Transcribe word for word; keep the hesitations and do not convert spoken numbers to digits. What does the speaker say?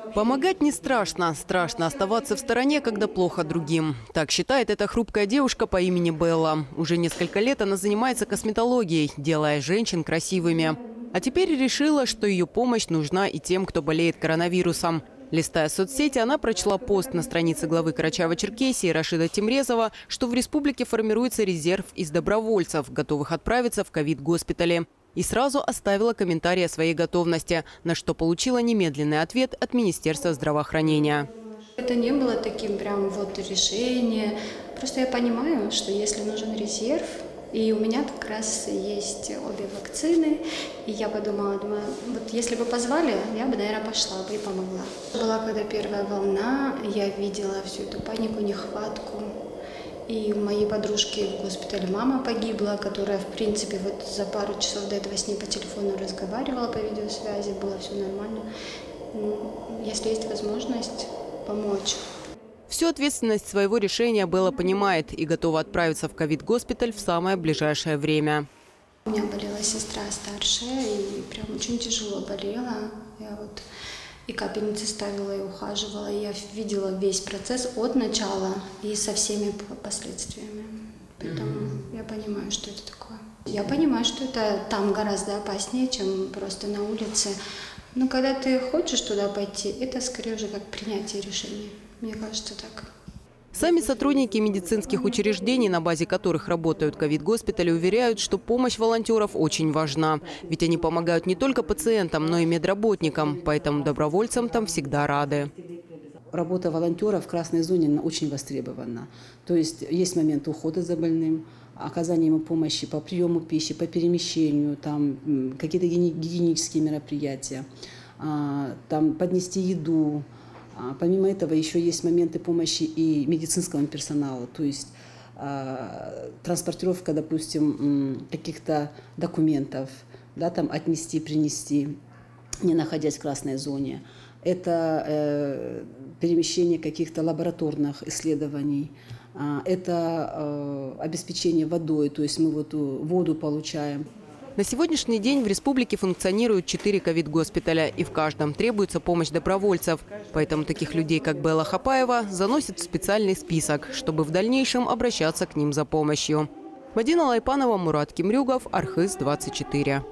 Помогать не страшно. Страшно оставаться в стороне, когда плохо другим. Так считает эта хрупкая девушка по имени Белла. Уже несколько лет она занимается косметологией, делая женщин красивыми. А теперь решила, что ее помощь нужна и тем, кто болеет коронавирусом. Листая соцсети, она прочла пост на странице главы Карачаево-Черкесии Рашида Тимрезова, что в республике формируется резерв из добровольцев, готовых отправиться в ковид-госпитали. И сразу оставила комментарий о своей готовности, на что получила немедленный ответ от Министерства здравоохранения. Это не было таким прям вот решение. Просто я понимаю, что если нужен резерв, и у меня как раз есть обе вакцины, и я подумала, думаю, вот если бы позвали, я бы, наверное, пошла бы и помогла. Была когда первая волна, я видела всю эту панику, нехватку. И у моей подружки в госпитале мама погибла, которая, в принципе, вот за пару часов до этого с ней по телефону разговаривала по видеосвязи, было все нормально. Ну, если есть возможность, помочь. Всю ответственность своего решения Белла понимает и готова отправиться в ковид-госпиталь в самое ближайшее время. У меня болела сестра старшая, и прям очень тяжело болела. Я вот и капельницы ставила, и ухаживала. И я видела весь процесс от начала и со всеми последствиями. Поэтому mm-hmm. я понимаю, что это такое. Я понимаю, что это там гораздо опаснее, чем просто на улице. Но когда ты хочешь туда пойти, это скорее уже как принятие решения. Мне кажется, так. Сами сотрудники медицинских учреждений, на базе которых работают ковид-госпитали, уверяют, что помощь волонтеров очень важна. Ведь они помогают не только пациентам, но и медработникам. Поэтому добровольцам там всегда рады. Работа волонтера в красной зоне очень востребована. То есть есть момент ухода за больным, оказания ему помощи по приему пищи, по перемещению, там какие-то гигиенические мероприятия, там поднести еду. Помимо этого еще есть моменты помощи и медицинскому персоналу, то есть э, транспортировка, допустим, каких-то документов, да, там отнести, принести, не находясь в красной зоне. Это э, перемещение каких-то лабораторных исследований, э, это э, обеспечение водой, то есть мы вот воду получаем. На сегодняшний день в республике функционируют четыре ковид-госпиталя, и в каждом требуется помощь добровольцев. Поэтому таких людей, как Белла Хапаева, заносят в специальный список, чтобы в дальнейшем обращаться к ним за помощью. Мадина Лайпанова, Мурат Кимрюгов, Архыз двадцать четыре.